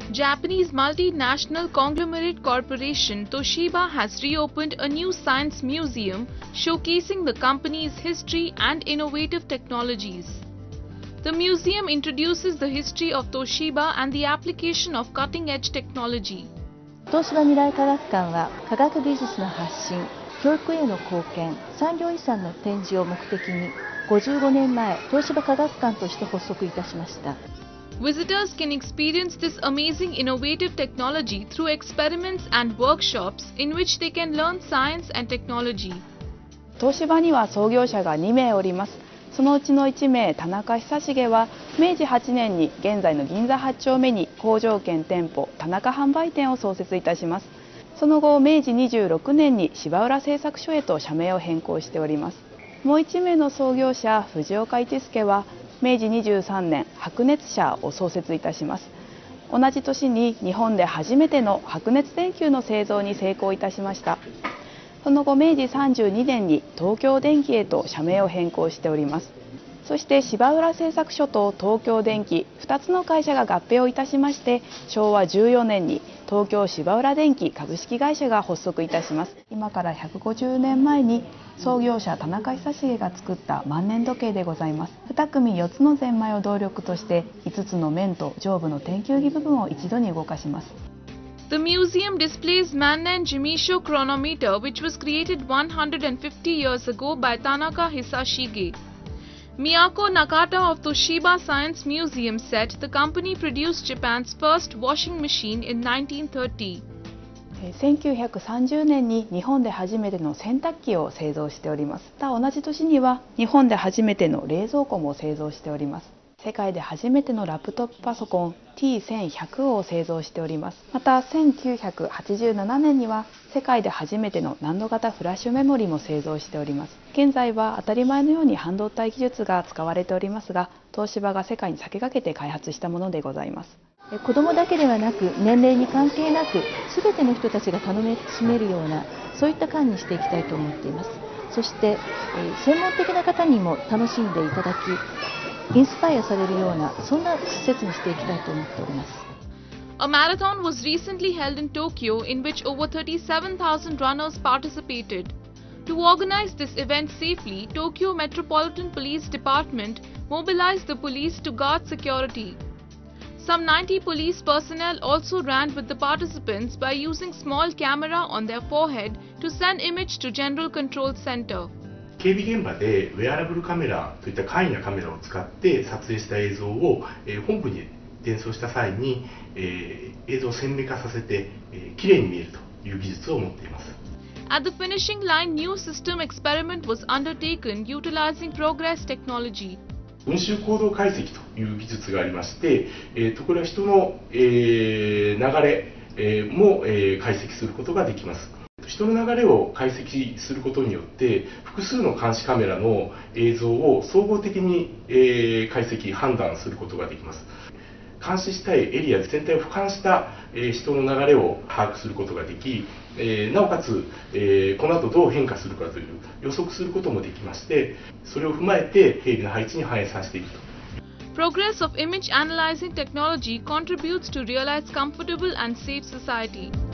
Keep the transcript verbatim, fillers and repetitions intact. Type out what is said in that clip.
Japanese multinational conglomerate corporation Toshiba has reopened a new science museum showcasing the company's history and innovative technologies. The museum introduces the history of Toshiba and the application of cutting-edge technology. 東芝未来科学館は科学技術の発信、教育への貢献、産業遺産の展示を目的にごじゅうごねんまえ、東芝科学館として発足いたしました。 Visitors can experience this amazing innovative technology through experiments and workshops in which they can learn science and technology. 東芝には創業者がにめいおります。そのうちのいちめい、田中久重はめいじはちねんに現在の銀座はち丁目に工場兼店舗田中販売店を創設いたします。その後、めいじにじゅうろくねんに芝浦製作所へと社名を変更しております。もういちめいの創業者、藤岡一介はめいじにじゅうさんねん、白熱社を創設いたします。同じ年に日本で初めての白熱電球の製造に成功いたしました。その後、めいじさんじゅうにねんに東京電機へと社名を変更しております。そして芝浦製作所と東京電機ふたつの会社が合併をいたしまして、しょうわじゅうよねんに東京芝浦電機株式会社が発足いたします。今からひゃくごじゅうねんまえに創業者田中久重が作った万年時計でございます。に組よっつのゼンマイを動力としていつつの面と上部の天球儀部分を一度に動かします。 The museum displays Mannen Jimisho chronometer, which was created one hundred fifty years ago by Tanaka Hisashige. Miyako Nakata of Toshiba Science Museum said the company produced Japan's first washing machine in nineteen thirty. せんきゅうひゃくさんじゅうねんに日本で初めての洗濯機を製造しております。また同じ年には日本で初めての冷蔵庫も製造しております。世界で初めてのラップトップパソコン ティーせんひゃく を製造しております。またせんきゅうひゃくはちじゅうななねんには世界で初めての難度型フラッシュメモリも製造しております。現在は当たり前のように半導体技術が使われておりますが、東芝が世界に先駆けて開発したものでございます。 子どもだけではなく年齢に関係なく全ての人たちが楽しめるようなそういった館にしていきたいと思っています。そして、えー、専門的な方にも楽しんでいただきインスパイアされるようなそんな施設にしていきたいと思っております。 A marathon was recently held in Tokyo in which over thirty-seven thousand runners participated. To organize this event safely, Tokyo Metropolitan Police Department mobilized the police to guard security. Some ninety police personnel also ran with the participants by using small camera on their forehead to send image to General Control Center. 警備現場でウェアラブルカメラといった簡易なカメラを使って撮影した映像を、えー、本部に伝送した際に、えー、映像を鮮明化させて、えー、きれいに見えるという技術を持っています。 At the finishing line, new system experiment was undertaken utilizing Progress technology. 群衆行動解析という技術がありまして、えー、とこれは人の、えー、流れ、えー、も、えー、解析することができます。人の流れを解析することによって複数の監視カメラの映像を総合的に、えー、解析判断することができます。監視したいエリア全体を俯瞰した、えー、人の流れを把握することができ、えー、なおかつ、えー、この後どう変化するかという予測することもできまして、それを踏まえて兵備の配置に反映させていくと。 Progress of image analyzing technology contributes to realize comfortable and safe society.